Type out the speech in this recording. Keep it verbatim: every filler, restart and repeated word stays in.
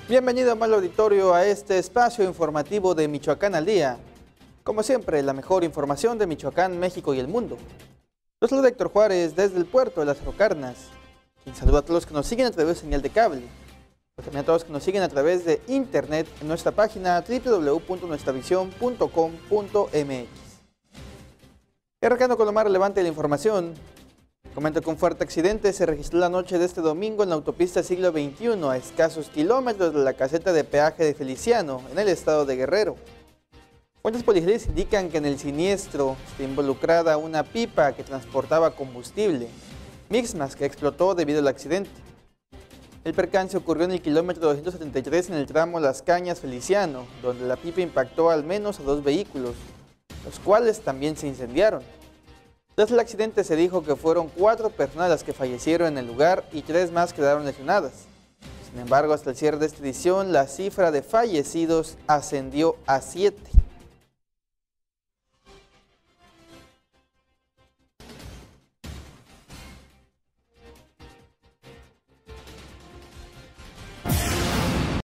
Bienvenido, amable auditorio, a este espacio informativo de Michoacán al Día. Como siempre, la mejor información de Michoacán, México y el mundo. Los saluda Héctor Juárez desde el puerto de Las Rocarnas. Quien saluda a todos los que nos siguen a través de señal de cable, pero también a todos los que nos siguen a través de internet en nuestra página doble u doble u doble u punto nuestra visión punto com punto m x. Y arrancando con lo más relevante de la información, comento que un fuerte accidente se registró la noche de este domingo en la autopista Siglo veintiuno, a escasos kilómetros de la caseta de peaje de Feliciano, en el estado de Guerrero. Fuentes policiales indican que en el siniestro está involucrada una pipa que transportaba combustible, mismas que explotó debido al accidente. El percance ocurrió en el kilómetro doscientos setenta y tres en el tramo Las Cañas-Feliciano, donde la pipa impactó al menos a dos vehículos, los cuales también se incendiaron. Tras el accidente se dijo que fueron cuatro personas las que fallecieron en el lugar y tres más quedaron lesionadas. Sin embargo, hasta el cierre de esta edición, la cifra de fallecidos ascendió a siete.